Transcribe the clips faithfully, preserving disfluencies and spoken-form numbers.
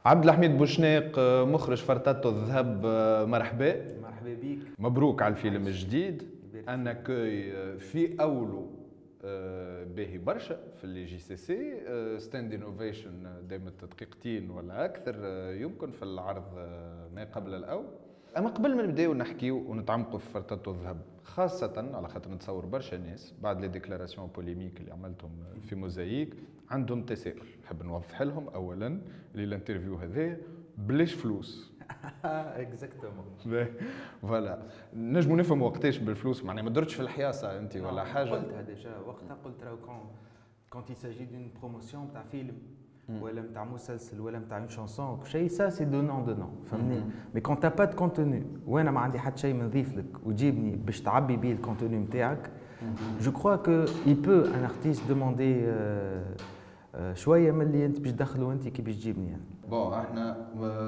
عبد الحميد بوشناق مخرج فرتاتو الذهب، مرحبا. مرحبا بك. مبروك على الفيلم الجديد. انا كوي في اوله باهي برشا في اللي جي سي سي ستاند انوفيشن دائما دقيقتين ولا اكثر يمكن في العرض ما قبل الاول. اما قبل ما نبداو نحكيو ونتعمقوا في فرتاتو الذهب، خاصة على خاطر نتصور برشا ناس بعد لي ديكلاراسيون بوليميك اللي عملتهم في موزايك عندهم تساؤل، نحب نوضح لهم اولا اللي الانترفيو هذا بلاش فلوس. اكزاكتومون. فوالا نجموا نفهم وقتاش بالفلوس، معناها ما درتش في الحياسه انت ولا حاجه. قلتها ديجا وقتها، قلت راهو كون كون يساجي دون بروموسيون تاع فيلم ولا نتاع مسلسل ولا نتاع اون شانسون كل شيء، سا سي دونون دونون، فهمني. مي كون تا با دو كونتوني وانا ما عندي حتى شيء ما نضيف لك وتجيبني باش تعبي بيه الكونتوني نتاعك، جو كخوا كو اي بو ان ارتيست دوموندي شويه من اللي انت باش تدخلوا انت كي باش تجيبني يعني. بون احنا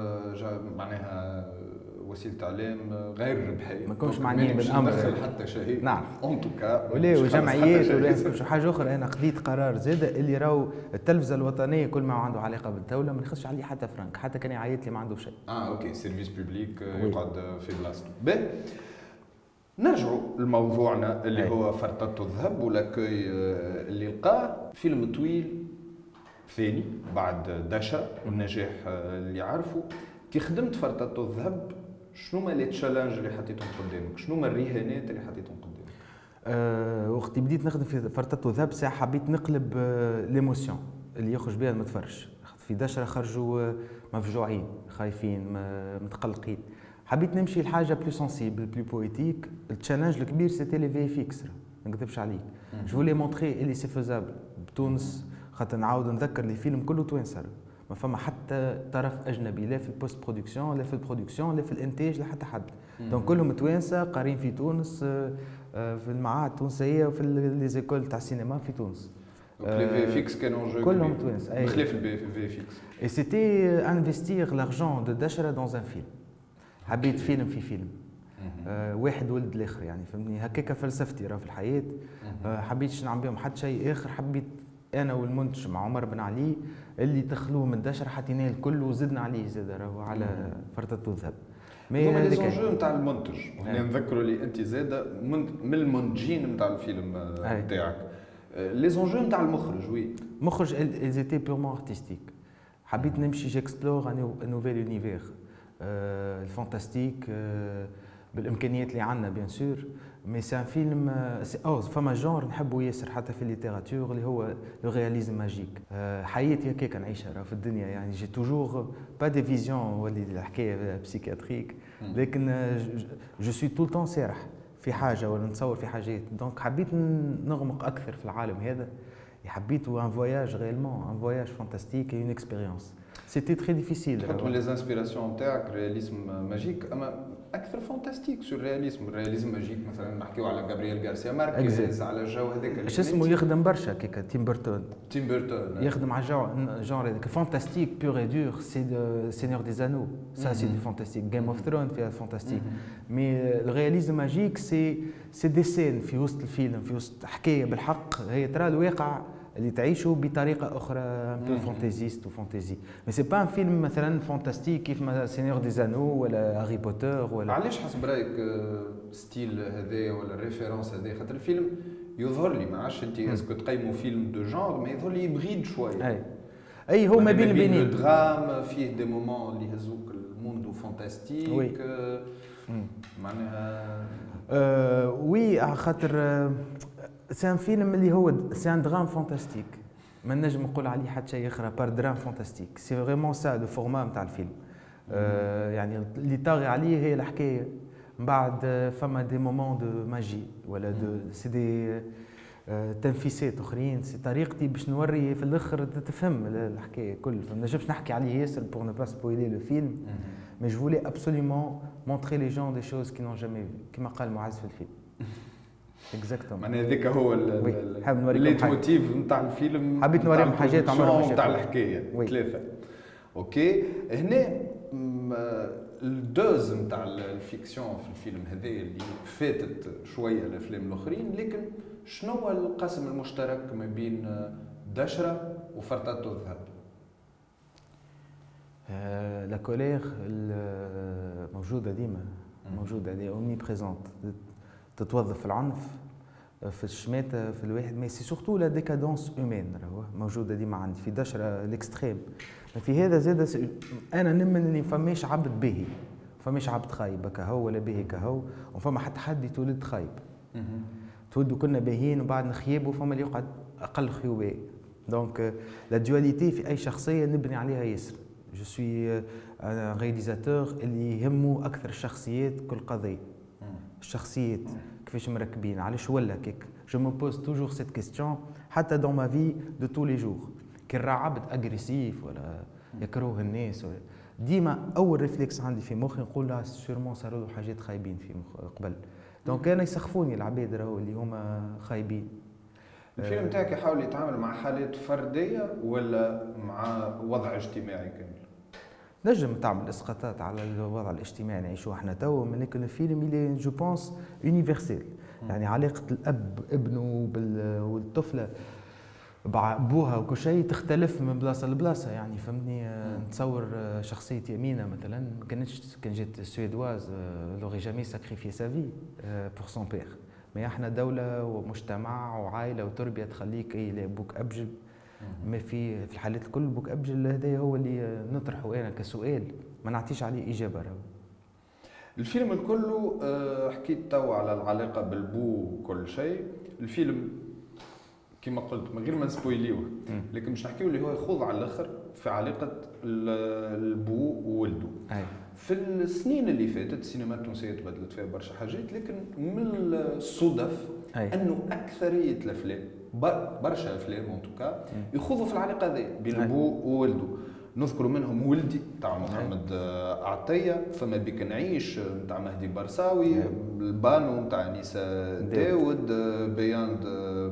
معناها وسيله اعلام غير ربحيه، ما نكونش معنيين بالامر، ندخل حتى شيء. نعم اون توكا ولا وجمعيات ولا شو حاجه اخرى. انا خذيت قرار زاده اللي راهو التلفزه الوطنيه كل ما عنده علاقه بالدوله ما ناخذش عليه حتى فرنك، حتى كان يعيط لي ما عنده شيء. اه اوكي، سيرفيس بوبليك يقعد في بلاصته. باهي نرجعوا لموضوعنا اللي هو فرتاتو الذهب، ولاكوي اللي لقاه فيلم طويل ثاني بعد دشا والنجاح اللي عرفه. كي خدمت فرتاتو الذهب شنو ما لي تشالنج اللي حطيتهم قدامك؟ شنو ما الرهانات اللي حطيتهم قدامك؟ أه وقت بديت نخدم في فرتاتو الذهب ساعه حبيت نقلب أه ليموسيون اللي يخرج بها المتفرج. في دشرة خرجوا مفجوعين خايفين متقلقين، حبيت نمشي لحاجه بلو سونسيبل بلو بويتيك. التشالنج الكبير سيتي لي في فيكس، ما نكذبش عليك. جو فولي مونطري اللي سي فيزابل بتونس، خاطر نعاود نذكر لي فيلم كله توانسه، ما فما حتى طرف اجنبي لا في البوست برودكسيون لا في البرودكسيون لا في الانتاج لا حتى حد. دونك كلهم توانسه قارين في تونس في المعاهد التونسيه وفي لي زيكول تاع السينما في تونس. لي في فيكس كانوا جو كلهم توانس بخلاف البي في فيكس. اي سيتي انفستيغ لارجون دو دشرة دون ان فيلم. حبيت فيلم في فيلم، آه واحد ولد الاخر يعني، فهمني. هكاك فلسفتي راه في الحياه. آه حبيتش نعمل بهم حتى شيء اخر. حبيت انا والمنتج مع عمر بن علي اللي دخلوه من دشر حطيناه الكل وزدنا عليه زاد راهو على فرتاتو الذهب. مي لي زونجو نتاع المنتج، وهنا نذكروا لي انت زاد من المنتجين نتاع الفيلم نتاعك. لي زونجو نتاع المخرج، وي مخرج ايزيتي بيرمون ارتستيك. حبيت نمشي جيكسبلور ان نوفيل يونيفير الفانتاستيك بالامكانيات اللي عندنا بيان سور. مي سي ان فيلم او فما جونر نحبه ياسر حتى في الليتيراتور اللي هو لو رياليزم ماجيك. حياتي هكاك نعيشها راه في الدنيا يعني. جي توجور با دي فيزيون ولي الحكايه بسيكاتريك، لكن جو سوي تو طون سارح في حاجه ولا نتصور في حاجات. دونك حبيت نغمق اكثر في العالم هذا. حبيت ان فواياج ريالمون، ان فواياج فانتاستيك اي اون اكسبيريونس. سيتي تري ديفيسيل. تحط من لي انسبيراسيون تاعك رياليزم ماجيك، اما اكثر فانتاستيك سور رياليزم. الرياليزم ماجيك مثلا نحكيو على جابرييل غارسيا ماركيز، على الجو هذاك اش اسمه يخدم برشا كيكا تيم بيرتون. تيم بيرتون يخدم على الجو جونر هذاك فانتاستيك بيور اي دور. سي دو سينيور دي زانو، سا سي دو فانتاستيك. جيم اوف ثرون فيها فانتاستيك. مي الرياليزم ماجيك سي سي دي سين في وسط الفيلم، في وسط حكايه بالحق هي ترى الواقع اللي تعيشه بطريقه اخرى بو فانتازيست وفانتازي. مي سي با ان فيلم مثلا فانتاستيك كيف مثلا سينيور دي زانو ولا هاري بوتر ولا. علاش حسب رايك ستيل هذايا ولا الريفيرونس هذايا؟ خاطر الفيلم يظهر لي، ما عادش انت اسكو تقيموا فيلم دو جونر، ما يظهر لي يبغيد شويه. اي اي هو ما بين البينين. الدراما فيه دي مومون اللي يهزوك الموندو فانتاستيك. وي معناها آه وي خاطر سي ان فيلم اللي هو سي ان درام فانتاستيك. ما نجم نقول عليه حتى شيء اخر بار درام فانتاستيك. سي فريمون سا لو فورما نتاع الفيلم. آه يعني اللي طاغي عليه هي الحكايه. من بعد فما دي مومون دو ماجي ولا دو سي دي آه تنفيسات اخرين. سي طريقتي باش نوري في الاخر تفهم الحكايه كل. ما نجمش نحكي عليه ياسر بور نو با سبويلي لو فيلم. مي جو فولي ابسوليومون مونتري لي جون دي شوز كي نون جامي في، كيما قال معز في الفيلم. اكزاكتومون. معناها هذاك هو الليت موتيف نتاع الفيلم. حبيت نوريهم حاجات عمرهم ما نتاع الحكايه ثلاثه. اوكي هنا الدوز نتاع الفيكسيون في الفيلم هذا اللي فاتت شويه الافلام الاخرين، لكن شنو هو القاسم المشترك ما بين دشرة وفرتاتو الذهب؟ لا كولير موجوده ديما، موجوده دي اومني بريزونت، تتوظف في العنف في الشماتة في الواحد، مي سي سورتو لا ديكادونس هيومان راهو موجوده ديما عندي في دشره الاكستريم. في هذا زاد انا نمن اللي فماش عبد باهي، فماش عبد خايب كهو ولا باهي كهو، وفما حتى حد يتولد خايب. تولدوا كنا باهيين وبعد نخيبوا، فما اللي يقعد اقل خيوباء. دونك لا دواليتي في اي شخصيه نبني عليها ياسر. جو سوي ان رياليزاتور اللي يهمه اكثر الشخصيات كل قضيه. الشخصيات كيفاش مركبين، علاش ولا كيك. جو مو بوز توجور سيت كيستيون حتى دون ما في دو تو لي جور. كي راه عبد اغريسيف ولا يكره الناس ولا ديما اول ريفلكس عندي في مخي نقول لا سيرمون صاروا له حاجات خايبين في مخ قبل. دونك انا يسخفوني العباد راهو اللي هما خايبين. الفيلم تاعك يحاول يتعامل مع حالات فرديه ولا مع وضع اجتماعي كامل؟ نجم تعمل اسقاطات على الوضع الاجتماعي نعيشوه احنا تو، لكن الفيلم اللي جو بونس يونيفرسيل. يعني علاقه الاب ابنه والطفله بابوها وكل شيء تختلف من بلاصه لبلاصه. يعني فهمني، نتصور شخصيه يمينه مثلا ما كانتش كان جات سويدواز لوغي جامي ساكريفي سافي بور سون بير. ما احنا دوله ومجتمع وعائله وتربيه تخليك اي بوك ابجل. ما في في الحالات الكل بوك ابجل هذا هو اللي نطرحه انا كسؤال ما نعطيش عليه اجابه. راهو الفيلم الكل حكيت تو على العلاقه بالبو وكل شيء. الفيلم كما قلت من غير ما نسبويليوه، لكن مش نحكيو اللي هو يخوض على الاخر في علاقه البو وولده. أي. في السنين اللي فاتت السينما التونسيه تبدلت فيها برشا حاجات، لكن من الصدف أي. انه اكثريه الافلام برشا افلام اون توكا يخوضوا في العلاقه هذه بين البو وولده. نذكر منهم ولدي تاع محمد عطيه، فما بك نعيش نتاع مهدي برساوي، البانو نتاع نساء داود، بياند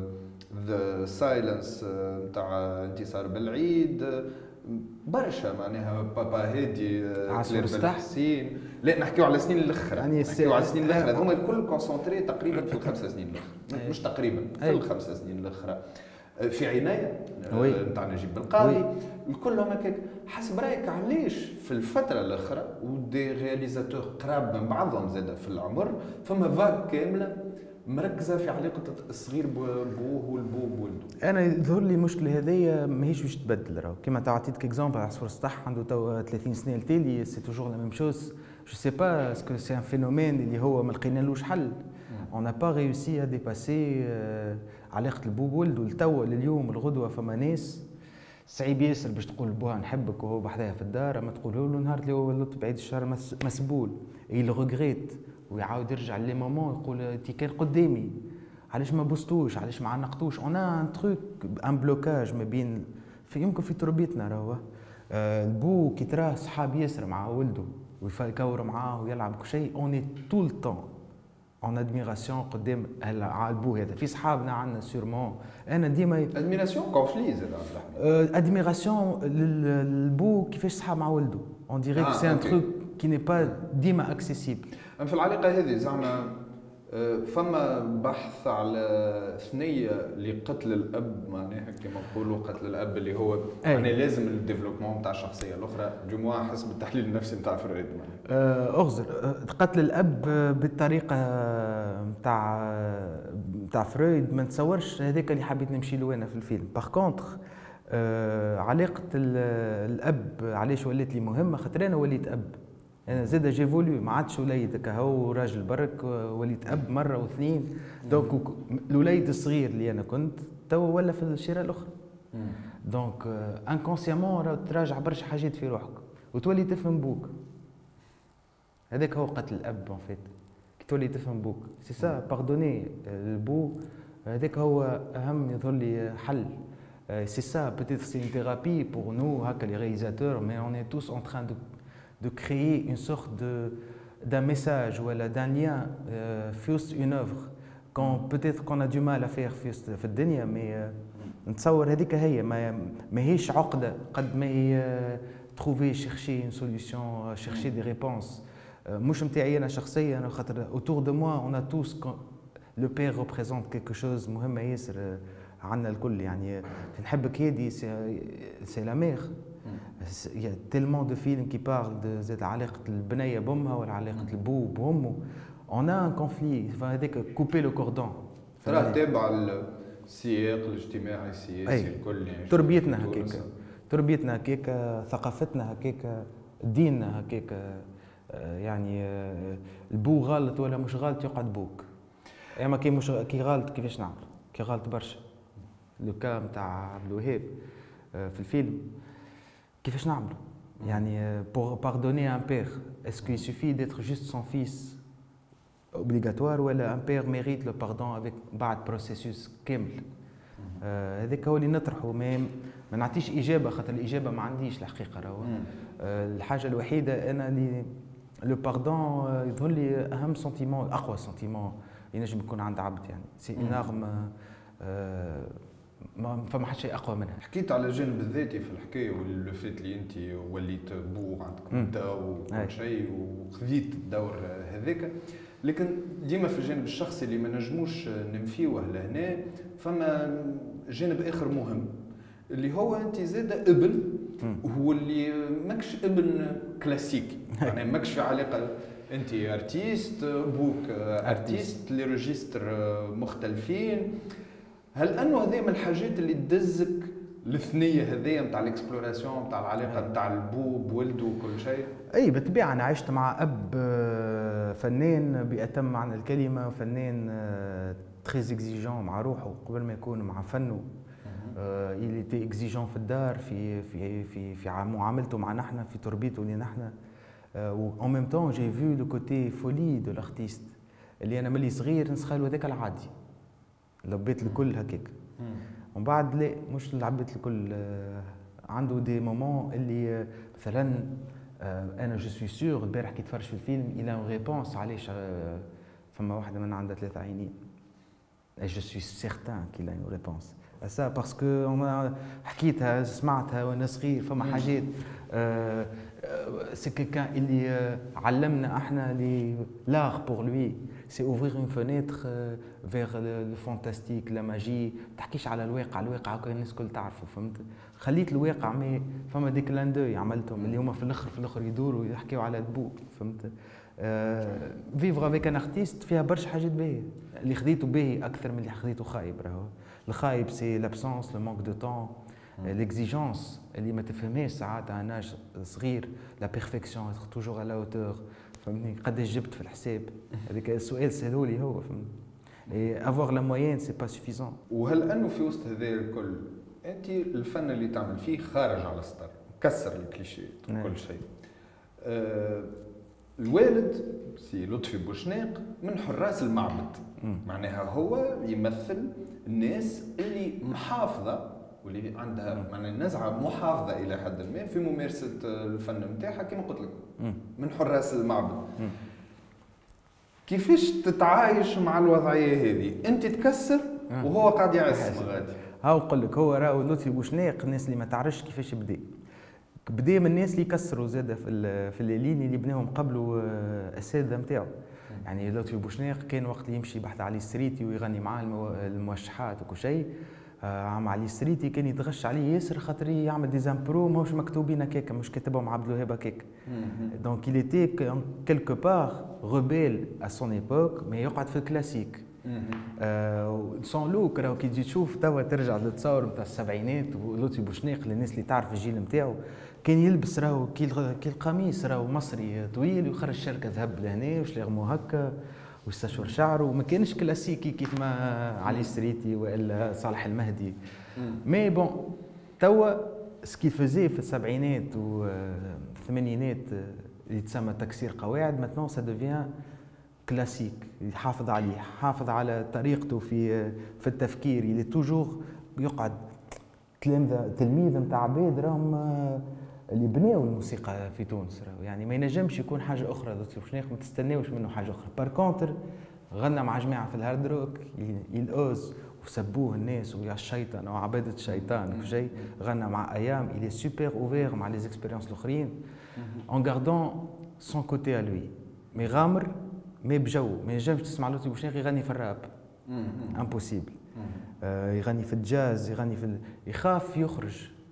ذا سايلنس نتاع انتصار بالعيد، برشا معناها بابا هادي عصفور حسين. لا نحكيو على السنين الاخرى، يعني نحكيو على السنين الاخرى هذوما الكل كونسونتري تقريبا في الخمسه سنين الاخرى، مش تقريبا في الخمسه سنين الاخرى. في عنايه نتاع نجيب بالقاضي، الكل هكاك. حسب رايك علاش في الفتره الاخرى ودي رياليزاتور قراب من بعضهم زاد في العمر فما فاك كامله مركزه في علاقه الصغير بوه والبو بولده؟ انا يظهر لي المشكله هذيا ماهيش باش تبدل. راهو كيما تعطيتك اكزومبل عصفور السطح عنده تو ثلاثين سنه التالي سي توجور لا ميم شوز. جو سي با اسكو سي ان فينومين اللي هو ما لقينالوش حل. اون نا با ريوسي ا ديباسي علاقه البو بولده لتوا لليوم الغدوه. فما ناس صعيب ياسر باش تقول لبوها نحبك وهو بحذاها في الدار، اما تقول له نهار اللي هو ولدت بعيد الشهر مسبول يل ريغريت ويعاود يرجع لي مامون يقول تي كان قدامي علاش ما بوستوش، علاش ما عنقتوش. اون ان تروك ان بلوكاج ما بين في يمكن في تربيتنا. راهو البو كي تراه صحاب ياسر مع ولده ويكور معاه ويلعب كل شيء، اوني طول الطون اون ادميراسيون قدام البو هذا. في صحابنا عندنا سيرمون انا ديما ادميراسيون كونفلي زاد ادميراسيون للبو كيفاش صحاب مع ولده. اون ديريك سي ان تروك كي ني با ديما اكسيسيبل. في العلاقه هذه زعما فما بحث على ثنيه لقتل الاب، معناها كما نقولوا قتل الاب اللي هو يعني لازم الديفلوبمون نتاع الشخصيه الاخرى جمعه حسب التحليل النفسي نتاع فرويد. اغزر قتل الاب بالطريقه نتاع نتاع فرويد ما نتصورش هذاك اللي حبيت نمشي له انا في الفيلم. باغ كونتر علاقه الاب علاش ولات لي مهمه؟ خاطر انا وليت اب. انا زاد جيفوليو ما عادش وليد كهو راجل برك، وليت اب مره واثنين. دونك الوليد الصغير اللي انا كنت توا ولا في الشيره الاخرى. دونك انكونسيامون تراجع برشا حاجات في روحك وتولي تفهم بوك. هذاك هو قتل الاب ان فيت، كي تولي تفهم بوك سي سا باردوني البو. هذاك هو اهم يظهر لي حل. سي سا بوتيتر سي اون ثيرابي بور نو هكا لي رياليزاتور، مي اون اي توس اون تران دو de créer une sorte de d'un message ou d'un lien euh, fuse une œuvre quand peut-être qu'on a du mal à faire fuse في الدنيا. mais نتصور هذيك هي ما ماهيش عقده قد ما هي trouver chercher une solution chercher des réponses. مش نتاعي انا شخصيا، انا خاطر autour de moi on a tous le père représente quelque chose مهمه ياسر عندنا الكل. يعني نحبك هادي سي لا مير il y a tellement de films qui parlent de زاد علاقة البنية بأمها ولا علاقة البو بأمه. On a un conflit, هذاك couper le cordon. ترى تابع السياق الاجتماعي السياسي الكل يعني تربيتنا هكاك، تربيتنا هكاك، ثقافتنا هكاك، ديننا هكاك. يعني البو غلط ولا مش غلط يقعد بوك. اما كي مش كي غلط كيفاش نعمل؟ كي غلط برشا. لو كا نتاع عبد الوهاب في الفيلم كيفاش نعملوا؟ يعني pour pardonner un père, est-ce qu'il suffit d'être juste son fils obligatoire ولا un père mérite le pardon avec بعد processus كامل؟ هذاك هو اللي نطرحه. ما ما نعطيش اجابه خاطر الاجابه ما عنديش الحقيقه. راهو الحاجه الوحيده انا اللي لو باردون يظهر لي اهم سنتيمون، اقوى سنتيمون ينجم يكون عند عبد. يعني سي اون ارم ما فما حتى شيء اقوى منها. حكيت على الجانب الذاتي في الحكايه واللي فات اللي انت وليت بو عندك مده وكل شيء وخذيت الدور هذاك، لكن ديما في الجانب الشخصي اللي ما نجموش ننفيوه لهنا فما جانب اخر مهم اللي هو انت زاد ابن، وهو اللي ماكش ابن كلاسيكي. يعني ماكش في علاقه، انت ارتيست بوك ارتيست لي ريجيستر مختلفين. هل انه هذه من الحاجات اللي تدزك الثنيه هذيا نتاع الاكسبلوراسيون نتاع العلاقه نتاع البو بولده وكل شيء؟ اي بالطبيعه انا عشت مع اب فنان باتم معنى الكلمه، فنان تري اكزيجون مع روحه قبل ما يكون مع فنه. il était exigeant في الدار، في في في في معاملته معنا احنا، في تربيته لينا احنا. و en même temps j'ai vu le côté folie de l'artiste اللي انا ملي صغير نسخالو هذاك العادي، لبيت الكل هكاك. ومن بعد لا مش لعبت الكل، عنده دي مومون اللي مثلا انا جو سوي سور البارح كي تفرج في الفيلم الى اون ريبونس علاش فما واحده من عندها ثلاثه عينين. جو سوي سيغتان كي لا اون ريبونس سا باسكو انا حكيتها سمعتها وانا صغير. فما حاجات سي كيكان اللي علمنا احنا لي لاغ بور لوي سي اوفرير اون فونيتر فيغ لو فانتاستيك لا ماجي. ما تحكيش على الواقع، الواقع هكا الناس الكل تعرفوا، فهمت؟ خليت الواقع مي فما ديك لاندوي عملتهم اللي هما في الاخر في الاخر يدوروا يحكيوا على البو، فهمت؟ فيفغ افيك ان ارتيست فيها برشا حاجات باهيه. اللي خديته باهي اكثر من اللي خديته خايب. راهو الخايب سي لابسونس لو مانك دو طون، ليكزيجونس اللي ما تفهمهاش ساعات ان اج صغير، لا بيرفكسيون توجور على اوتور، فهمتني؟ قداش جبت في الحساب؟ هذاك السؤال سهلولي هو، فهمت؟ اي افوار لا موين سي با سوفيزون. وهل انه في وسط هذا الكل انت الفن اللي تعمل فيه خارج على السطر، كسر الكليشيات وكل شيء. أه الوالد سي لطفي بوشناق من حراس المعبد، معناها هو يمثل الناس اللي محافظه واللي عندها معناها نزعه محافظه الى حد ما في ممارسه الفن نتاعها كما قلت لك من حراس المعبد. كيفاش تتعايش مع الوضعيه هذه؟ انت تكسر وهو قاعد يعزم غادي. ها نقول لك هو راهو لطفي بوشناق الناس اللي ما تعرفش كيفاش بدا بدا من الناس اللي كسروا زاده في في الليلين اللي بناهم قبله الاساتذه نتاعو. يعني لطفي بوشناق كان وقت اللي يمشي بحث علي ستريتي ويغني معاه الموشحات وكل شيء، عم علي ستريتي كان يتغش عليه ياسر خاطر يعمل دي زامبرو ماهوش مكتوبين هكاك، مش كاتبهم عبد الوهاب هكاك. دونك il était quelque part rebelle à son époque mais يقعد في الكلاسيك. سون لوك راهو كي تجي تشوف توا ترجع للتصاور نتاع السبعينات ولطفي بوشناق للناس اللي تعرف الجيل نتاعو كان يلبس راهو كي القميص راهو مصري طويل ويخرج شركه ذهب لهنا وشلاغمو هكا ويستشور شعره، وما كانش كلاسيكي كيف ما علي ستريتي والا صالح المهدي. مي بون توا سكي فوزي في السبعينات والثمانينات اللي تسمى تكسير قواعد ماتنون سا دوفيان كلاسيك، يحافظ عليه، حافظ على طريقته في في التفكير، اللي توجور يقعد تلميذ تلميذ نتاع عباد راهم اللي بناوا الموسيقى في تونس. يعني ما ينجمش يكون حاجه اخرى لطفي بوشناق، ما تستناوش منه حاجه اخرى. بار كونتر غنى مع جماعه في الهارد روك يلوز وسبوه الناس ويا الشيطان او عباده الشيطان وشيء. غنى مع ايام الي سوبر اوفير مع لي زيكسبيريونس الاخرين ان غاردون سون كوتي ا لوي، مي غامر مي بجو. ما ينجمش تسمع لطفي بوشناق يغني في الراب، امبوسيبل. آه يغني في الجاز، يغني في ال... يخاف يخرج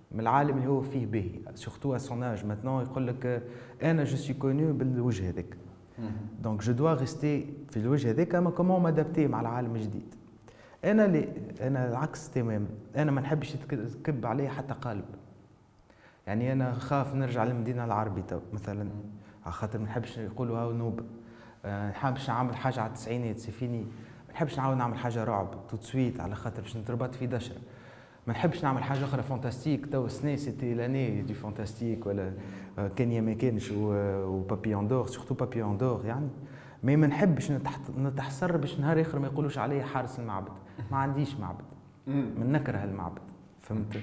من العالم اللي هو فيه باهي سورتو ا سون اج ماتنون يقول لك انا جو سوي كونو بالوجه هذاك دونك جو دوا ريستي في الوجه هذاك اما كومون مادابتي مع العالم الجديد. انا اللي انا العكس تماما، انا ما نحبش يتكب علي حتى قالب. يعني انا خاف نرجع للمدينه العربيه تو مثلا على خاطر ما نحبش يقولوا هاو نوبه، ما نحبش نعمل حاجه على التسعينات سيفيني، ما نحبش نعاود نعمل حاجه رعب تو سويت على خاطر باش نتربط في دشره. ما نحبش نعمل حاجه اخرى فانتاستيك تو السنه سيتي لاني دي فانتاستيك ولا كان يا ما كانش وبابيون دور سورتو بابيون دور يعني. مي ما نحبش نتحسر باش نهار اخر ما يقولوش علي حارس المعبد، ما عنديش معبد، من نكره المعبد فهمت.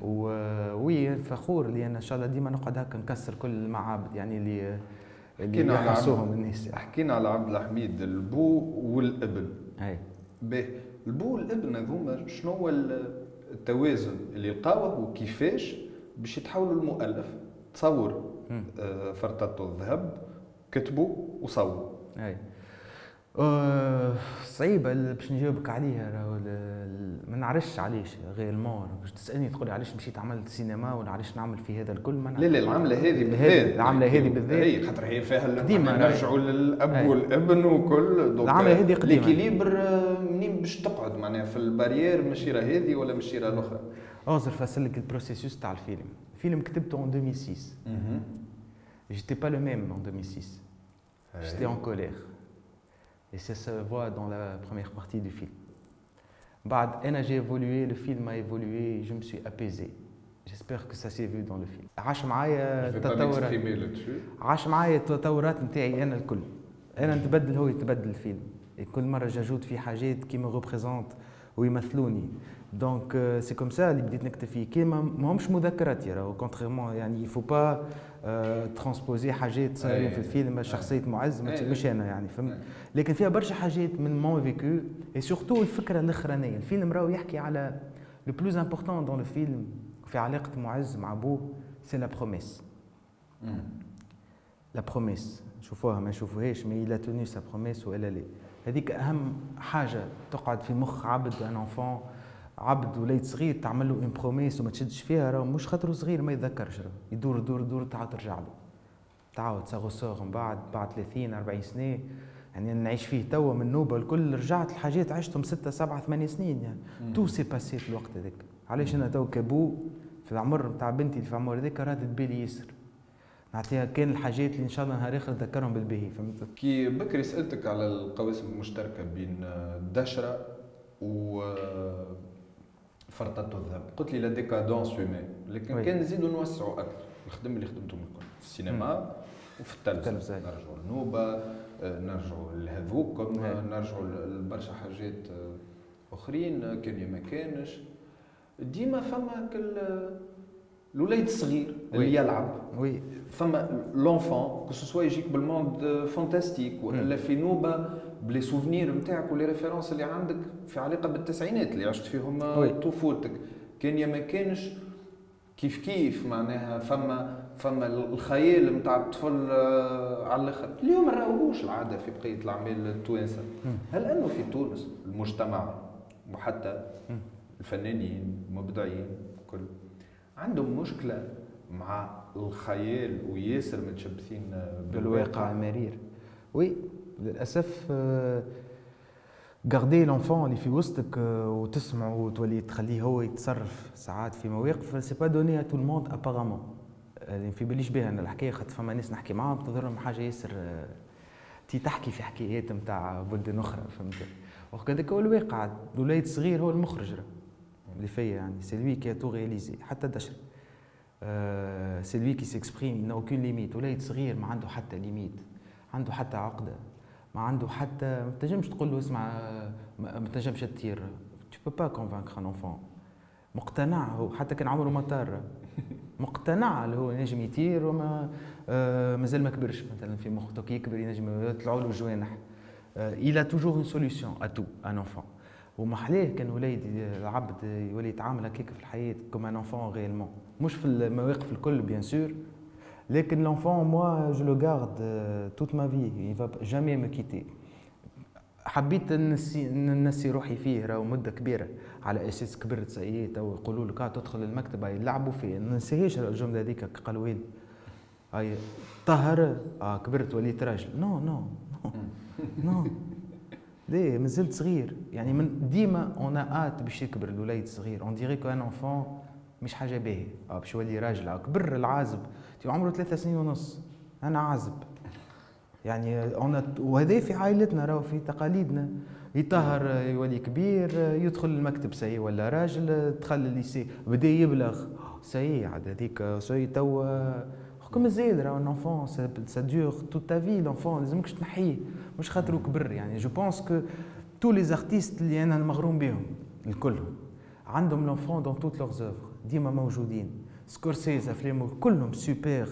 وي فخور اللي انا ان شاء الله ديما نقعد هكا نكسر كل المعابد يعني اللي اللي يحسوهم الناس. حكينا على عبد الحميد البو والابن. اي باهي البو والابن هذوما شنو هو التوازن اللي لقاوه وكيفاش باش يتحولوا المؤلف تصور آه فرطة الذهب كتبوا وصوروا. اي أه صعيبه باش نجاوبك عليها، راهو ما نعرفش علاش غيرمون باش تسالني تقول لي علاش مشيت عملت سينما ولا علاش نعمل في هذا الكل. ما لا لا العمله هذه بالذات العمله هذه بالذات هي خاطر هي فيها قديمه نرجعوا للاب والابن وكل العمله هذه قديمه. ليكيليبر منين باش تقعد معناها في البارير من الشيره هذه ولا من الشيره الاخرى. اعذر فاسلك البروسيسوس تاع الفيلم. الفيلم كتبته en deux mille six. J'étais pas le même en deux mille six. J'étais en colère. Et ça se voit dans la première partie du film. بعد أنا j'ai évolué, le film a évolué, je me suis apaisé. J'espère que ça s'est vu dans le film. عاش معايا التطورات. عاش معايا التطورات نتاعي أنا الكل. أنا نتبدل هو يتبدل الفيلم. كل مرة جاجود في حاجات كي me représente ويمثلوني. دونك سي كوم سا اللي بديت نكتب فيه كيما ماهمش مذكرات راهو كونتريرمون يعني يفو با ترانسبوزي حاجات صايرين في الفيلم شخصيه معز مش انا يعني فهمت. لكن فيها برشا حاجات من مون فيكو اي سورتو الفكره الاخرانيه. الفيلم راهو يحكي على لو بلوز امبورطون دون لو فيلم في علاقه معز مع ابوه سي لا بروميس. لا بروميس نشوفوها ما نشوفوهاش مي لا توني سا بروميس ولا لا. هذيك اهم حاجه تقعد في مخ عبد ان انفون عبد وليد صغير تعمل له ان بروميس وما تشدش فيها راه مش خاطر صغير ما يتذكرش راه يدور دور دور تعاود ترجع له تعاود ساغو سوغ من بعد بعد ثلاثين أربعين سنه يعني نعيش فيه توا من نوبه الكل رجعت الحاجات عشتهم ستة سبعة ثمانية سنين يعني تو سي باسي في الوقت هذاك. علاش انا تو كابو في العمر نتاع بنتي اللي في العمر هذاك رادت بالي ياسر نعطيها كان الحاجات اللي ان شاء الله نهار اخر نذكرهم بالباهي فهمت. كي بكري سالتك على القواسم المشتركه بين الدشره و فرطة الذهب قلت لي لا ديكادونس هيومان لكن كان نزيدوا نوسعوا اكثر. الخدم اللي خدمتهم الكل في السينما وفي التلفزه نرجعوا للنوبه نرجعوا لهذوكم نرجعوا لبرشا حاجات اخرين كان يا ما كانش ديما فما كل الوليد الصغير اللي يلعب وي فما لونفون كو سوا يجيك بالموند فانتاستيك ولا في نوبه بلي سوفنير نتاعك ولي ريفيرونس اللي عندك في علاقه بالتسعينات اللي عشت فيهم طفولتك كان يا ما كانش كيف كيف معناها فما فما الخيال نتاع الطفل على الاخر. اليوم راهوش العاده في بقيه الاعمال التوانسه. هل انه في تونس المجتمع وحتى الفنانين المبدعين كل عندهم مشكله مع الخيال وياسر متشبثين بالواقع مرير؟ وي للاسف غاردي لونفون اللي في وسطك وتسمعه وتولي تخليه هو يتصرف ساعات في مواقف سي با دوني ا تو الموند ابارامون. اللي في باليش بها انا الحكايه خاطر فما ناس نحكي معاهم تظهرهم حاجه ياسر تي تحكي في حكايات نتاع بلدان اخرى فهمت. وهكذاك هو الواقع. الوليد صغير هو المخرج اللي فيا يعني سي لوي كي تو رياليزي حتى دشر سي لوي كي سيكسبريم نو اوكين ليميت. وليد صغير ما عنده حتى ليميت عنده حتى عقده ما عنده حتى ما تنجمش تقول له اسمع ما تنجمش تطير tu peux pas convaincre un enfant. مقتنع هو حتى كان عمره ما طار مقتنع اللي هو ينجم يطير وما آه مازال ما كبرش مثلا في مخه كي يكبر ينجم يطلعوا له جوانح. il a toujours une solution à tout un enfant. وما حلاه كان وليد العبد يولي يتعامل هكاك في الحياه كوم ان انفون ريالمون مش في المواقف الكل بيان سور لكن l'enfant moi je le garde toute ma vie il va jamais me quitter. حبيت نسي نسي روحي فيه راهو مده كبيره على اساس كبرت سيئة تو يقولوا لك تدخل المكتب يلعبوا فيه ما ننساهاش الجمله هذيك قالوا لي هاي طهر اه كبرت وليت راجل نو نو نو نو ليه مازلت صغير يعني من ديما اون ات باش يكبر الوليد صغير اون ديري كو ان انفون مش حاجه باهيه اه باش يولي راجل اه كبر العازب عمره ثلاثة سنين ونص انا عازب يعني وهذا في عائلتنا راهو في تقاليدنا يطهر يولي كبير يدخل المكتب سي ولا راجل دخل الليسي بدا يبلغ سي عاد هذيك سي توا كما زيد راهو الانفون سا دور توت تا في لانفون لازمكش تنحيه مش خاطرو كبر يعني جو بونس كو تو لي زارتيست اللي انا المغروم بهم الكلهم عندهم لانفون دون توت لوغ زوفر ديما موجودين سكورسيز افلامه كلهم سوبر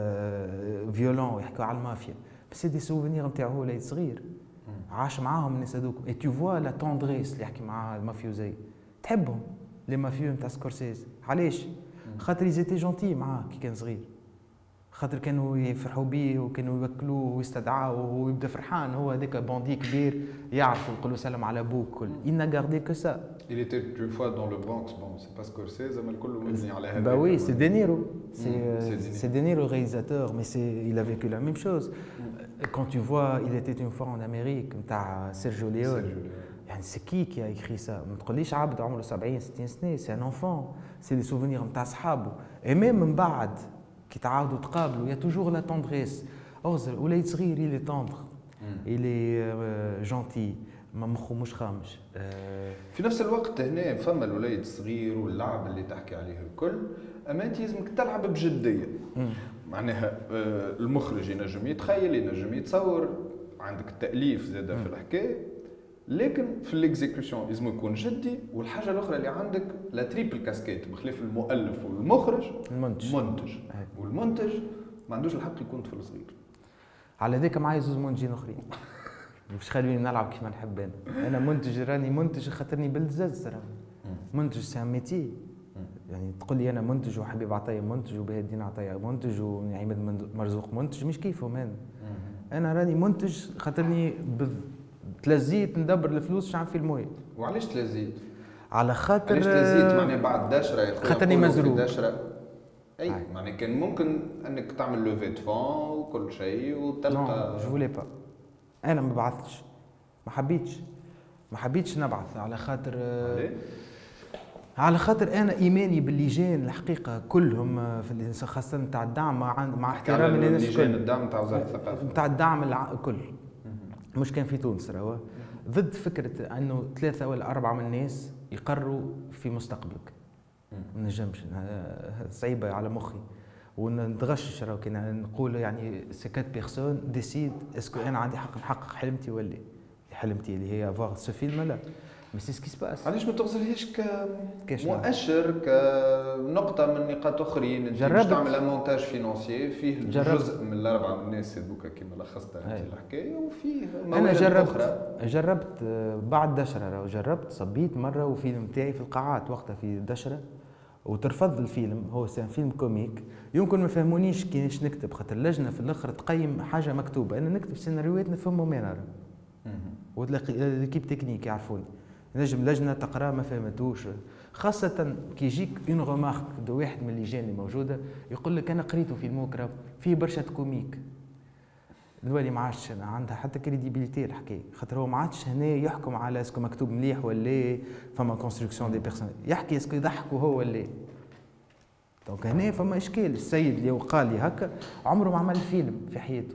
فيولون يحكوا على المافيا بس دي سوفينير نتاعو هو وليد صغير عاش معاهم الناس هذوك اي تو فوا لا توندريس اللي يحكي معاها المافيوزي تحبهم لي مافيو نتاع سكورسيز علاش خاطر يزيتي جونتي معاه كي كان صغير خاطر كانوا يفرحوا بيه وكانوا يوكلوه ويستدعاه وهو يبدا فرحان هو هذاك باندي كبير يعرف يقول سلام على ابوك كل il n'a gardé que ça. Il était une fois dans le Bronx bon c'est pas Scorsese mais الكل مبني على هذا. Bah oui c'est De Niro c'est c'est De Niro réalisateur mais c'est il a vécu la même chose. Quand tu vois il était une fois en Amérique نتاع سيرجيو ليون يعني c'est qui qui a écrit ça ما تقوليش عبد عمره سبعين ستين سنه c'est un enfant c'est les souvenirs نتاع صحابه et même من بعد كي تعاودوا تقابلوا يا توجور لا توندريس اغزر وليد صغير يلي توندر يلي جونتي ما مخو مش خامش في نفس الوقت هنا فما الوليد الصغير واللعب اللي تحكي عليه الكل اما انت لازمك تلعب بجديه معناها المخرج ينجم يتخيل ينجم يتصور عندك التاليف زاده في الحكايه لكن في الاكزيكيوشن لازم يكون جدي والحاجه الاخرى اللي عندك لا تريبل كاسكيت بخلاف المؤلف والمخرج المنتج منتج والمنتج ما عندوش الحق يكون طفل صغير على ذاك معايا زوج منتجين اخرين مش خليني نلعب كيف ما نحب انا انا منتج راني منتج خاطرني بلزز راه منتج سي ميتي يعني تقول لي انا منتج وحبيب عطيه منتج وبهي الدين عطيه منتج وعماد مرزوق منتج مش كيفهم انا انا راني منتج خاطرني تلزيت ندبر الفلوس شنو في المويه وعلاش تلزيت على خاطر علاش تلزيت معناها بعد دشره خاطرني مزروب دشره اي معناها كان ممكن انك تعمل لوفي دو فون وكل شيء وتلقى جو فولي با انا ما بعثتش ما حبيتش ما حبيتش نبعث على خاطر على خاطر انا ايماني باللجان الحقيقه كلهم في خاصه نتاع الدعم مع مع احترامي للناس الكل الدعم نتاع وزاره الثقافه نتاع الدعم الكل مش كان في تونس راهو ضد فكره انه ثلاثه ولا اربعه من الناس يقرروا في مستقبلك ما نجمش صعيبه على مخي ونتغشش راهو كي نقول يعني سي كات بيرسون ديسيد اسكو انا عندي حق نحقق حلمتي ولا حلمتي اللي هي افوار سو فيلم لا مي سي سكي سباس علاش ما تغزلهاش كمؤشر كنقطه من نقاط اخرين انت باش تعمل مونتاج فينانسيي فيه جزء من الاربعه من الناس هذوك كيما لخصتها انت الحكايه وفيه انا جربت أخرى. جربت بعد دشره راهو جربت صبيت مره وفيلم تاعي في القاعات وقتها في دشره وترفض الفيلم هو سان فيلم كوميك يمكن ما فهمونيش كيفاش نكتب خاطر اللجنه في الاخر تقيم حاجه مكتوبه انا نكتب سيناريوهات نفهمهم انا وتلاقي ليكيب تكنيك يعرفوني نجم لجنه تقرا ما فهمتوش خاصه كي يجيك اون رومارك دو واحد من اللجان اللي موجوده يقول لك انا قريته في الموكرا فيه برشا كوميك الوالي ما عادش عندها حتى كريديبيليتي الحكايه خاطر هو ما عادش هنا يحكم على اسكو مكتوب مليح ولا فما كونستركسيون دي بيرسون يحكي اسكو يضحكوا هو ولا دونك هنا فما اشكال السيد اللي قال لي هكا عمره ما عمل فيلم في حياته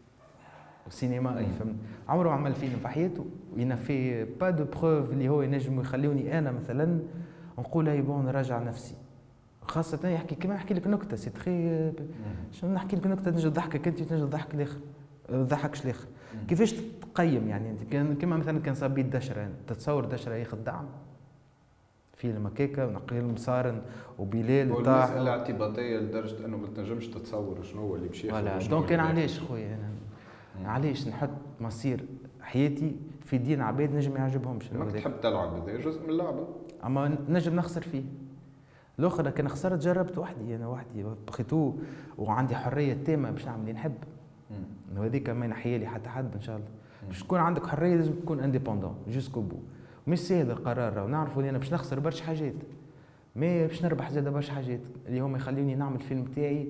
سينمائي فهمت عمره ما عمل فيلم في حياته وينا في با دو بروف اللي هو ينجم يخلوني انا مثلا نقول هاي بون نراجع نفسي خاصة يحكي كما نحكي لك نكتة سي تخي شنو نحكي لك نكتة تنجم تضحكك انت وتنجم تضحك الاخر ضحكش الاخر كيفاش تقيم يعني انت كما مثلا كان صبيت دشرة تتصور دشرة ياخذ دعم فيلم هكاكا ونقيل مصارن وبلال طاح المسألة اعتباطية لدرجة انه ما تنجمش تتصور شنو هو اللي باش ياخذ دونك انا علاش خويا انا علاش نحط مصير حياتي في دين عباد نجم يعجبهمش ما تحب تلعب هذا جزء من اللعبة اما نجم نخسر فيه الاخرى كان خسرت جربت وحدي انا وحدي بخيتو وعندي حريه تامه باش نعمل اللي نحب وهذيك ما ينحيا لي حتى حد ان شاء الله باش تكون عندك حريه لازم تكون انديبوندون جوسكو بو. مش سهل القرار، راهو نعرفوا اللي انا باش نخسر برشا حاجات مي باش نربح زاد برشا حاجات اللي هما يخلوني نعمل الفيلم تاعي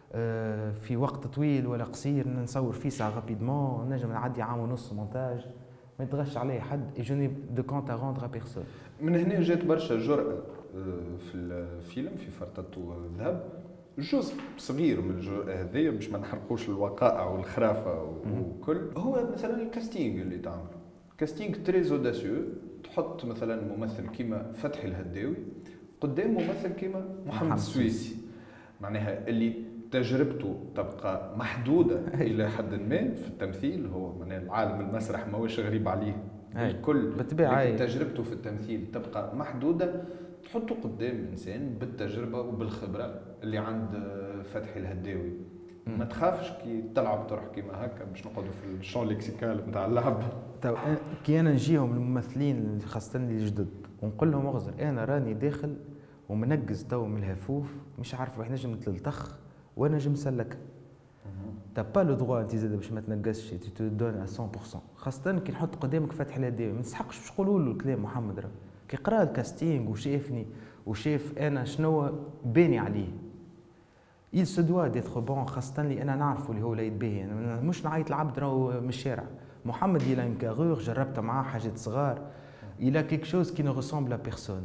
في وقت طويل ولا قصير، نصور فيه ساعه رابيدمون، نجم نعدي عام ونص مونتاج ما يتغش عليه حد. اي جو ني دو كونت ا روندر ا بيرسون. من هنا جات برشا جرأة في الفيلم في فرطة ذهب، جزء صغير من الجرأة هذه باش ما نحرقوش الوقائع والخرافة وكل. هو مثلا الكاستينغ اللي تعمل كاستينغ تري اوداسيو، تحط مثلا ممثل كيما فتحي الهداوي قدام ممثل كيما محمد السويسي، معناها اللي تجربته تبقى محدودة إلى حد ما في التمثيل، هو معناها العالم المسرح ماهوش غريب عليه الكل، لكن تجربته في التمثيل تبقى محدودة. تحطه قدام إنسان بالتجربة وبالخبرة اللي عند فتحي الهداوي، ما تخافش كي تلعب طرح كيما هكا باش نقعدوا في الشون ليكسيكال نتاع اللعب. كي أنا نجيهم الممثلين خاصة اللي جدد ونقول لهم اغزر أنا راني داخل ومنقز تو من الهفوف، مش عارف واحد نجم نتلطخ وانا نجم نسلك. تا با لو دروا انت زاد باش ما تنقزش، تي تو دون مية بالمية، خاصة كي نحط قدامك فتح الهداوي ما تسحقش باش تقولوا له الكلام. محمد راه كي قرا الكاستينغ وشافني وشاف انا شنو باني عليه، il se doit d'être bon، خاصة اللي انا نعرفه اللي هو وليد باهي، انا مش نعيط العبد راهو من الشارع. محمد il a une carrure، جربت معاه حاجات صغار، il a quelque chose qui ne ressemble à personne.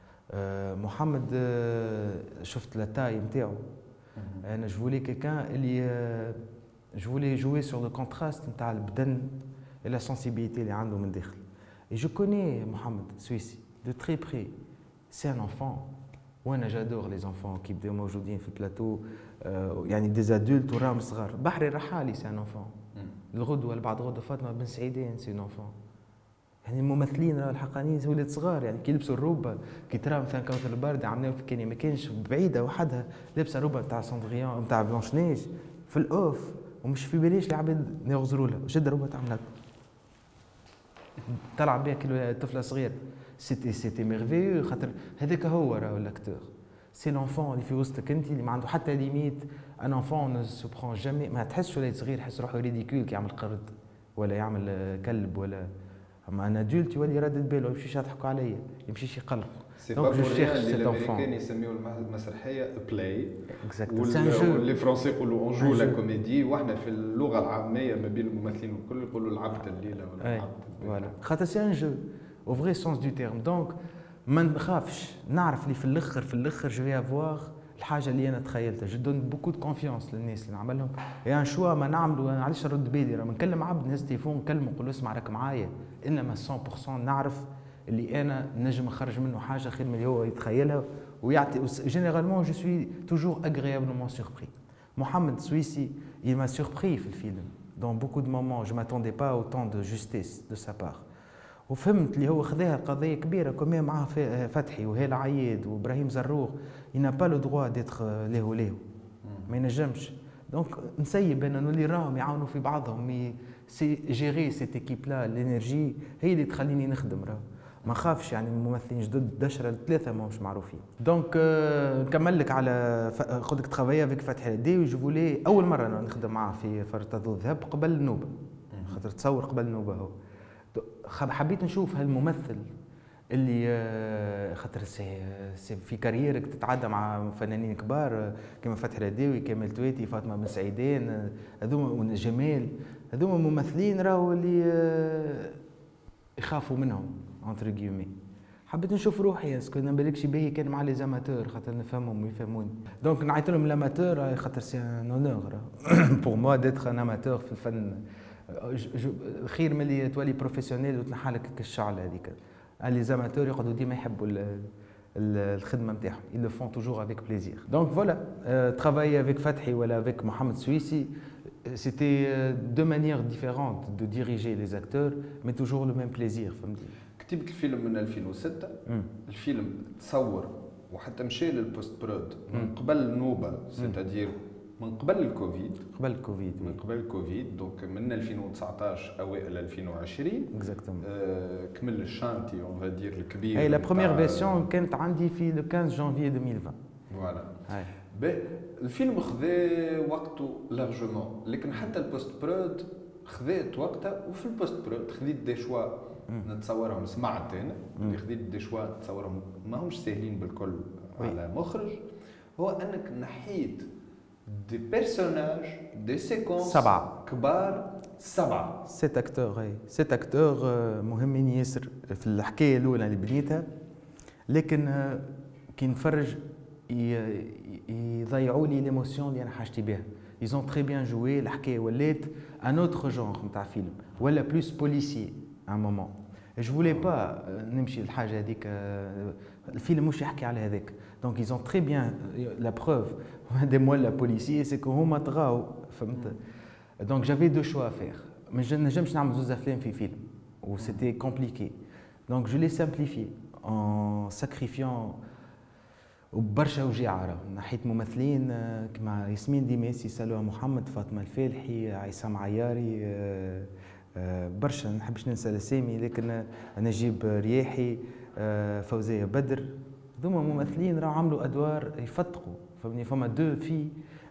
أه محمد أه شفت لا تاي نتاعو، انا جو فولي كيكان اللي جو فولي جوي سور لو كونتراست نتاع البدن لا سنسيبيليتي اللي عنده من داخل. اي جو كوني محمد سويسي دو تري بري، سي ان انفون، وانا جادور لي زونفون كي يبداو موجودين في البلاتو، أه يعني دي زادولت وراهم صغار. بحري الرحالي سي ان انفون، الغدوه بعد غدوه فاطمه بن سعيدين سي ان انفون. يعني الممثلين راه الحقانيين ولاد صغار، يعني كي لبسوا الروبه كي ترى مثلا كوثر البارده عملناها في كيني ما كانش بعيده وحدها لابسه روبه نتاع سندريان نتاع بلانش نيج في الاوف، ومش في باليش العباد يغزروا لها شد روبه تعمل هكا تلعب بها كي طفله صغيره. سيتي سيتي ميرفيو، خاطر هذاك هو راه الاكتور، سي لونفون اللي في وسطك انت اللي ما عنده حتى ليميت. ان انفون نو سو برون جامي، ما تحسش ولاد صغير يحس روحه ريديكول كي يعمل قرد ولا يعمل كلب ولا. اما انا ادولت يولي ردد باله، ما يمشيش يضحكوا عليا، يمشيش يقلق. سي با بور ريان اللي الامريكان يسميو المسرحيه بلاي، واللي فرونسي يقولوا اونجو لا كوميدي، واحنا في اللغه العاميه ما بين الممثلين الكل يقولوا العبد الليله ولا العبد. فوالا خاطر سي ان جو او فري سونس دو تيرم. دونك ما نخافش، نعرف اللي في الاخر في الاخر جو في افواغ الحاجه اللي انا تخيلتها. جو دون بوكو دو كونفيونس للناس اللي نعملهم، يعني شوا ما نعملوا. انا علاش نرد بالي راه نكلم عبد نهز تليفون نكلمه نقول له اسمع راك معايا، انما مية بالمية نعرف اللي انا نجم نخرج منه حاجه خير من اللي هو يتخيلها ويعطي. جينيرالمون جو سوي توجور اغريابلمون سوربري. محمد سويسي il m'a surpris في الفيلم dans beaucoup de moments. je m'attendais pas à autant de justesse de sa part. وفهمت اللي هو خذاها قضيه كبيره كمان معاه فتحي وهيلا عياد وابراهيم زروق. il n'a pas le droit d'être لهو لهو، ما ينجمش. دونك نسيب انا نولي راهم يعاونوا في بعضهم، مي سي جيري سيت ايكيب لا الانرجي هي اللي تخليني نخدم. راه ما خافش، يعني الممثلين جدد دشره الثلاثه ما مش معروفين. دونك نكمل لك على خدك تخافيا فيك فتحي الهداوي. جو فولي اول مره انا نخدم معاه في فرطة ذو الذهب قبل النوبه، خاطر تصور قبل النوبه هو. حبيت نشوف هالممثل اللي خاطر سي في كاريرك تتعدى مع فنانين كبار كما فتحي الهداوي، كمال تويتي، فاطمه بن سعيدين، هذوما جمال، هذوما ممثلين راهو اللي يخافوا منهم انتر كيومي. حبيت نشوف روحي اسكو انا بالكش باهي كان مع لي زاماتور خاطر نفهمهم ويفهموني. دونك نعيط لهم لاماتور خاطر سي ان اونور بور موا ديتر ان اماتور في الفن. خير من اللي تولي بروفيسيونيل وتنحى لك الشعله هذيك. لي زاماتور يقعدوا ديما يحبوا الخدمه نتاعهم، ils le font toujours avec plaisir. Donc voilà, euh, travailler avec Fathi ou avec Mohamed Souissi, c'était deux manières différentes de diriger les acteurs, mais toujours le même plaisir. فهمتي؟ كتبت الفيلم من ألفين وستة، مم. الفيلم تصور وحتى مشى للبوست برود من قبل النوبه، سيتادير من قبل الكوفيد. قبل الكوفيد من قبل الكوفيد، دونك من ألفين وتسعطاش اوائل ألفين وعشرين اكزاكتومون. آه كمل الشانتي اون فادير الكبير. اي لا بروميير فيرسيون كانت عندي في لو خمسة جانفي ألفين وعشرين. فوالا. الفيلم خذا وقته لارجومون، لكن حتى البوست برود خذيت وقتها وفي البوست برو خذيت دي شوا نتصورهم سمعت انا اللي خذيت دي شوا نتصورهم ما همش ساهلين بالكل على مخرج، هو انك نحيت دي بيرسوناج دي سيكونس سبعة كبار سبعة سيت اكتور. اي سيت اكتور مهمين ياسر في الحكايه الاولى اللي بنيتها، لكن كي نفرج يضيعوا لي ليموسيون اللي انا حاجتي بها. ils ont très bien joué. الحكايه ولات ان اوتر جونغ نتاع فيلم ولا بلوس بوليسي ان مومون. جو فولي با نمشي الحاجه هذيك، الفيلم مش يحكي على هذاك. دونك ils ont très bien la preuve des mots la policier c'est que هما طغاو فهمت. دونك j'avais deux choix à faire. ما نجمش نعمل زوز افلام في فيلم و c'était compliqué. donc je l'ai simplifié en sacrifiant وبرشا وجيعة. راه نحيت ممثلين كما ياسمين ديماسي، سلوى محمد، فاطمة الفالحي، عصام عياري، برشا ما نحبش ننسى الاسامي، لكن نجيب رياحي، فوزية بدر، ذوما ممثلين راهو عملوا ادوار يفتقوا فهمني. فما دو في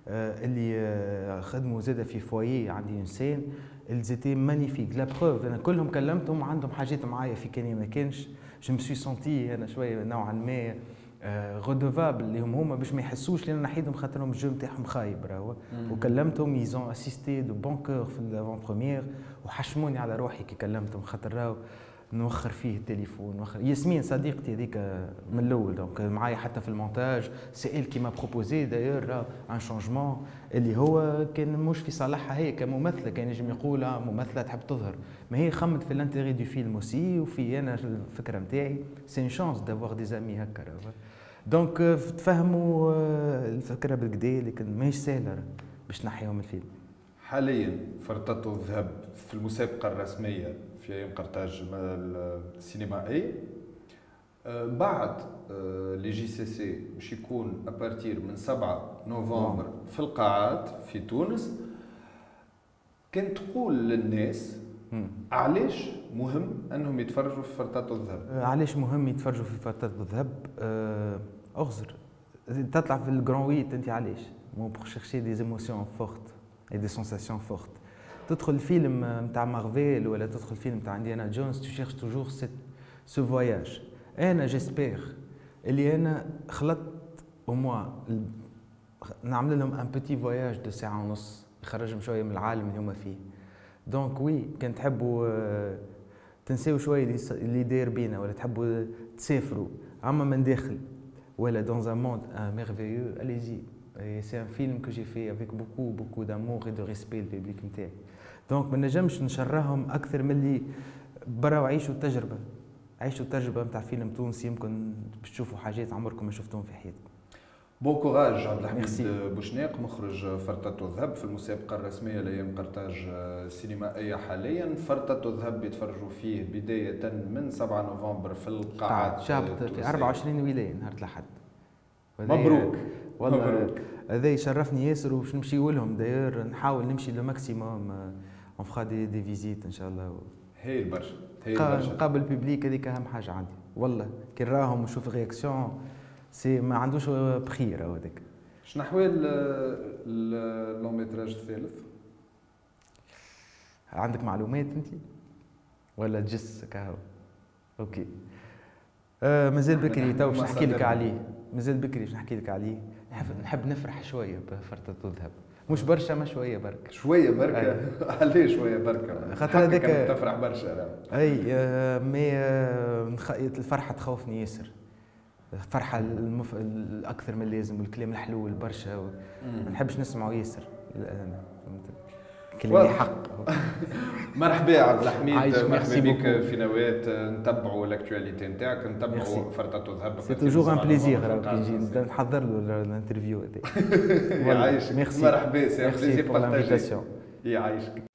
اللي خدموا زاده في فوايي عندي انسان اللي زيتي مانيفيك لا بروف. انا كلهم كلمتهم عندهم حاجات معايا في كاني ما كانش جو مسوي سونتي انا شويه نوعا ما غودوفابل اللي هم هما باش ما يحسوش لان نحيدهم خاطرهم الجو نتاعهم خايب راهو. وكلمتهم يزون اسيستي دو بون كور في الافون بروميير وحشموني على روحي كي كلمتهم خاطر راهو نوخر فيه التليفون نوخر. ياسمين صديقتي هذيك من الاول دونك معايا حتى في المونتاج، سي ال كي ما بروبوزي دايور ان شونجمون اللي هو كان مش في صالحها هي كممثله، كان ينجم يقول ممثله تحب تظهر، ما هي خمت في الانتيري دو فيلم اوسي وفي انا الفكره نتاعي سي ان شانس دافوار دي زامي هكا. دونك تفهموا الفكره بالكدا، لكن ماهيش سهله باش نحيهم الفيلم. حاليا فرطة الذهب في المسابقه الرسميه في ايام قرطاج السينمائي. بعد لي جي سي سي باش يكون ابارتير من سبعة نوفمبر في القاعات في تونس. كنت تقول للناس علاش مهم انهم يتفرجوا في فرطة الذهب؟ علاش مهم يتفرجوا في فرطة الذهب؟ اغزر تطلع في الجران ويت انت علاش؟ مو بور شيرشي دي ايموسيون فورت اي دي سونساسيون فورت. تدخل الفيلم نتاع مارفيل ولا تدخل فيلم نتاع انديانا جونز تو شيرش توجور سو فواياج. انا جيسبيغ اللي انا خلطت او موا نعمل لهم ان بوتي فواياج دو ساعه ونص يخرجهم شويه من العالم اللي هما فيه. دونك وي كان تحبوا تنساو شويه اللي داير بينا ولا تحبوا تسافروا اما من داخل ولا دون ان موند ميرفيو اليزي. سي ان فيلم كو جي في افيك بوكو بوكو دامور اي دو ريسبي البيبليك نتاعي. دونك ما نجمش نشرهم اكثر من اللي برا وعيشوا التجربه. عيشوا التجربه نتاع فيلم تونسي يمكن باش تشوفوا حاجات عمركم ما شفتوهم في حياتكم. بون كوراج عبد الحميد بوشناق مخرج فرطة الذهب في المسابقة الرسمية لأيام قرطاج السينمائية حاليا. فرطة الذهب يتفرجوا فيه بداية من سبعة نوفمبر في القاعات شابت في أربعة وعشرين ولاية نهار الأحد. مبروك والله هذا يشرفني ياسر وباش نمشي لهم داير نحاول نمشي لو ماكسيموم اون فخا دي دي فيزيت ان شاء الله. هايل برشا هايل برشا. نقابل الببليك هذيك اهم حاجه عندي والله كي نراهم ونشوف رياكسيون سي ما عندوش بخير هذاك. شنو احوال اللون ميتراج الثالث؟ عندك معلومات انت ولا تجس كهو؟ اوكي آه مازال بكري تو باش نحكي لك عليه. مازال بكري باش نحكي لك عليه. نحب نحب نفرح شويه بفرطة الذهب مش برشا ما شويه برك. شويه بركه عليه شويه بركه خاطر هذاك تفرح برشا. اي آه مي آه الفرحه تخوفني ياسر. الفرحه المف... الاكثر من اللازم والكلام الحلو برشا و... ما نحبش نسمعه ياسر. فهمت كلامي حق. مرحبا يا عبد الحميد، مرحبا بك في نواة. نتبعوا الاكtualité نتاعك، نتبعوا فرطة الذهب. سي توجور ان بليزير كي نجي نحضر له الانترفيو هذا. يعيشك. مرحبا سي ان بليزير بارتاجي. يعيشك.